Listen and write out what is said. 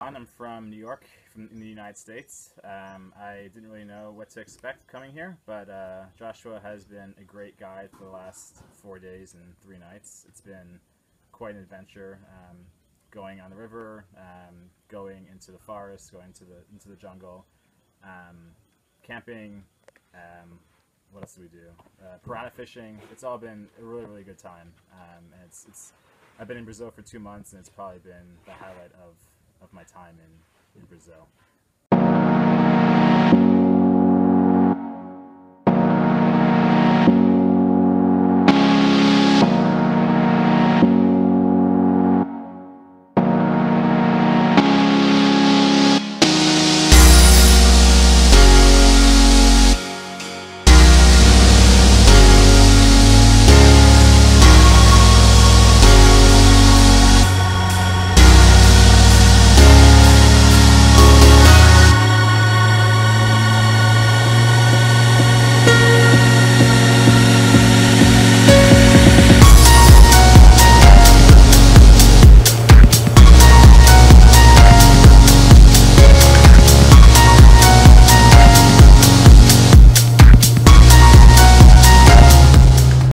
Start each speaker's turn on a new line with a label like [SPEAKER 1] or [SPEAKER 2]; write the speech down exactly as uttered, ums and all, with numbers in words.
[SPEAKER 1] John. I'm from New York, from in the United States. Um, I didn't really know what to expect coming here, but uh, Joshua has been a great guide for the last four days and three nights. It's been quite an adventure, um, going on the river, um, going into the forest, going to the into the jungle, um, camping. Um, what else do we do? Uh, piranha fishing. It's all been a really, really good time, um, and it's it's. I've been in Brazil for two months, and it's probably been the highlight of, of my time in, in Brazil.